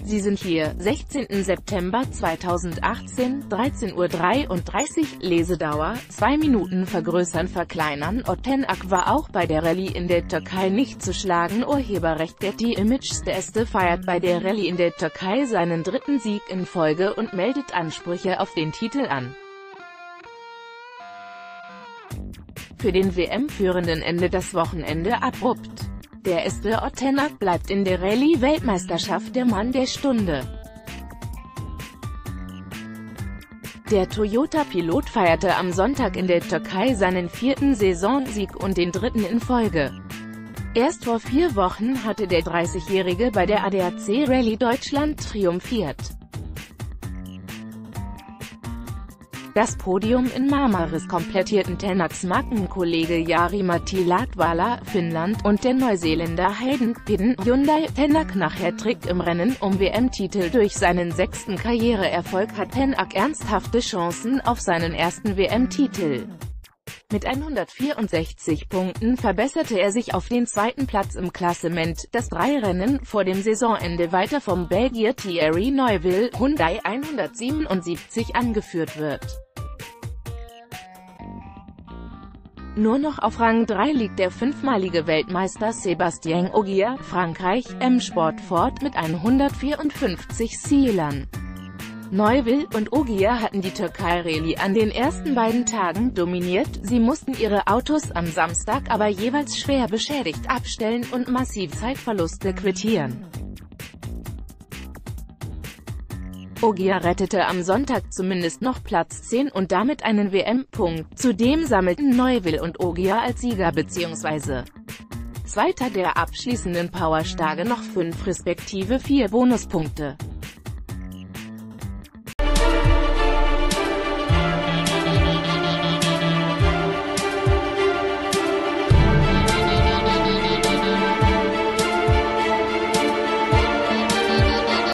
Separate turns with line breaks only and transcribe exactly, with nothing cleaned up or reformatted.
Sie sind hier, sechzehnten September zweitausendachtzehn, dreizehn Uhr dreiunddreißig, Lesedauer, zwei Minuten vergrößern verkleinern. Otenak war auch bei der Rallye in der Türkei nicht zu schlagen. Urheberrecht Getty Images. Der Este feiert bei der Rallye in der Türkei seinen dritten Sieg in Folge und meldet Ansprüche auf den Titel an. Für den W M-Führenden endet das Wochenende abrupt. Der Este Otenak bleibt in der Rallye-Weltmeisterschaft der Mann der Stunde. Der Toyota-Pilot feierte am Sonntag in der Türkei seinen vierten Saisonsieg und den dritten in Folge. Erst vor vier Wochen hatte der dreißigjährige bei der A D A C Rallye Deutschland triumphiert. Das Podium in Marmaris komplettierten Tenaks Markenkollege Jari-Matti Latvala, Finnland, und der Neuseeländer Hayden Pidden, Hyundai. Tenak nach Hattrick im Rennen um W M-Titel. Durch seinen sechsten Karriereerfolg hat Tenak ernsthafte Chancen auf seinen ersten W M-Titel. Mit hundertvierundsechzig Punkten verbesserte er sich auf den zweiten Platz im Klassement, das drei Rennen vor dem Saisonende weiter vom Belgier Thierry Neuville, Hyundai hundertsiebenundsiebzig, angeführt wird. Nur noch auf Rang drei liegt der fünfmalige Weltmeister Sébastien Ogier, Frankreich, M-Sport Ford mit hundertvierundfünfzig Siegern. Neuville und Ogier hatten die Türkei-Rallye an den ersten beiden Tagen dominiert. Sie mussten ihre Autos am Samstag aber jeweils schwer beschädigt abstellen und massiv Zeitverluste quittieren. Ogier rettete am Sonntag zumindest noch Platz zehn und damit einen W M-Punkt. Zudem sammelten Neuville und Ogier als Sieger bzw. Zweiter der abschließenden Powerstage noch fünf respektive vier Bonuspunkte.